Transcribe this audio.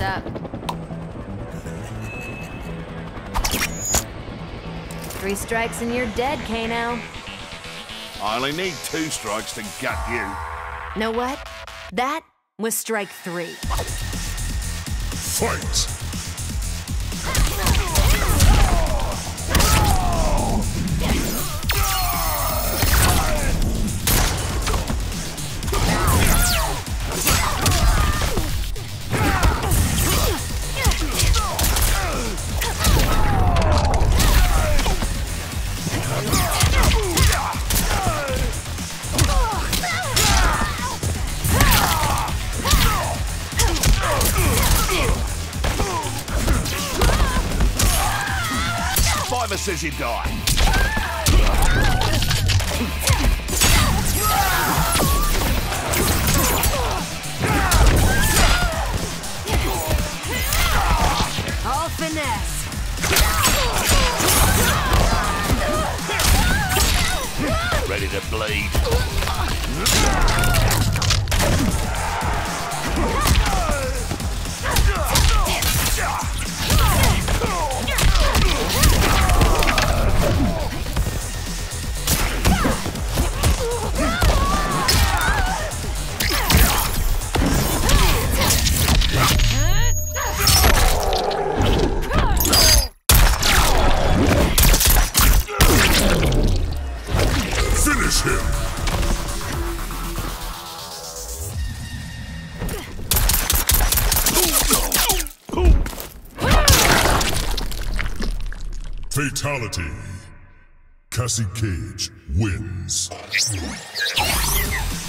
up. 3 strikes and you're dead, Kano. I only need 2 strikes to gut you. Know what? That was strike 3. Fight! Fiver says you die. All finesse. Ready to bleed. Finish him! Fatality. Cassie Cage wins.